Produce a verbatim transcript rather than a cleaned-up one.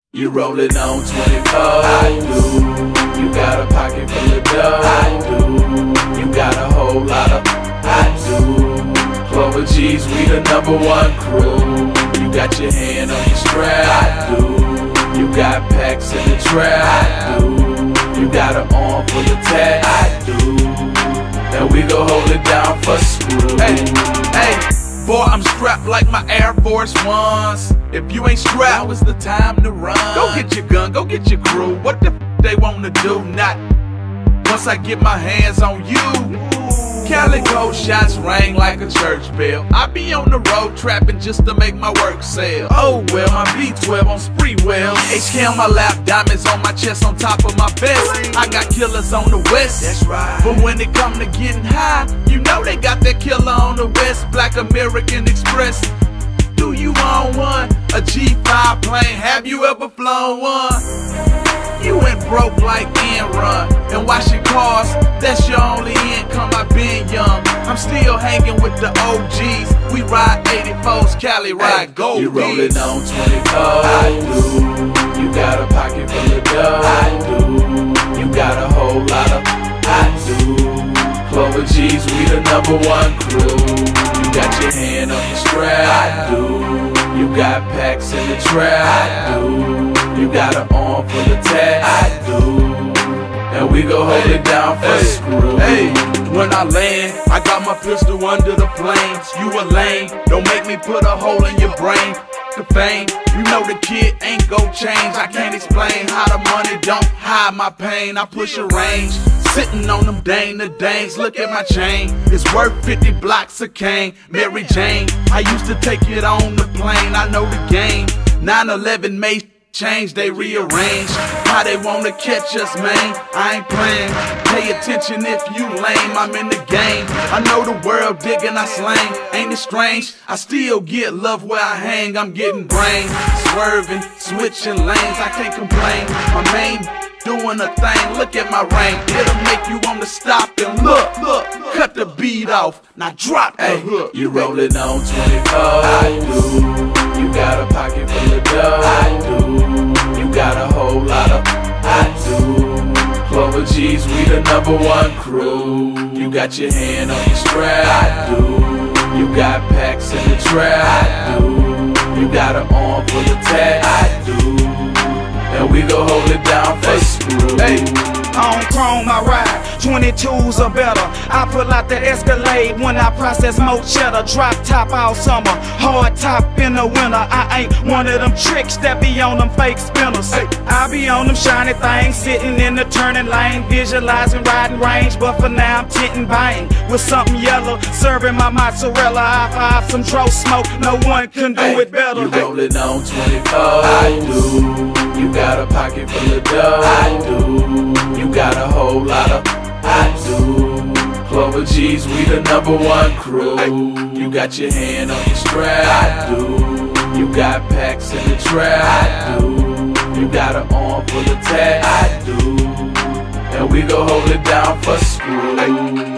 You rollin' on twenty-four, I do. You got a pocket full of dough, I do. You got a whole lot of, I do. Clover G's, we the number one crew. You got your hand on your strap, I do. You got packs in the trap, I do. You got an arm full of tats, I do. And we gon' hold it down for screw. Hey, hey. Boy, I'm strapped like my Air Force Ones. If you ain't strapped, now is the time to run. Go get your gun, go get your crew. What the f they wanna do? Not once I get my hands on you. Calico shots ring like a church bell. I be on the road trapping just to make my work sell. Oh well, my V twelve on spree well. H K on my lap, diamonds on my chest, on top of my vest. I got killers on the west, that's right. But when it come to getting high, you know they got that killer on the west. Black American Express. Do you own one? A G five plane, have you ever flown one? You went broke like Enron and washing cars, that's your only income. I've been young, I'm still hanging with the O Gs. We ride eighty-fours, Cali ride gold. You rollin' on twenty-four, I do. You got a pocket full of dough, I do. You got a whole lot of, I do. Clover G's, we the number one crew. You got your hand on your strap, I do. You got packs in the trap, I do. You got an arm full of tats, I do. And we gon' hold it down for hey, screw. Hey, when I land, I got my pistol under the flames. You a lame, don't make me put a hole in your brain. The fame, you know the kid ain't gon' change. I can't explain how the money don't hide my pain. I push a range, sitting on them dang the dangs. Look at my chain, it's worth fifty blocks of cane. Mary Jane, I used to take it on the plane. I know the game, nine eleven may change, they rearrange how they wanna catch us, man. I ain't playing, pay attention if you lame. I'm in the game, I know the world digging, I slang. Ain't it strange? I still get love where I hang. I'm getting brain, swerving, switching lanes. I can't complain, my main doing a thing. Look at my rank, it'll make you wanna stop and look, look. Cut the beat off, now drop the hey, hook. You rollin' on twenty-four, I do. You got a pocket full of dough, I do. You got a whole lot of, I do. Clover G's, we the number one crew. You got your hand on your strap, I do. You got packs in the trap, I do. You got an arm full of tats, I do. And we gon' hold it down for screw. Hey. On chrome I ride, twenty-twos or better. I pull out the Escalade when I process more cheddar. Drop top all summer, hard top in the winter. I ain't one of them tricks that be on them fake spinners. I be on them shiny things, sitting in the turning lane, visualizing riding range. But for now I'm tinting bang with something yellow, serving my mozzarella. I five some dro smoke, no one can do hey, it better. You rollin' on twenty-four, I do. You got a pocket full of dough, I do. You got a whole lot of, I do. Clover G's, we the number one crew. You got your hand on your strap, I do. You got packs in the trap, I do. You got an arm full of tats, I do. And we gon' hold it down for screw.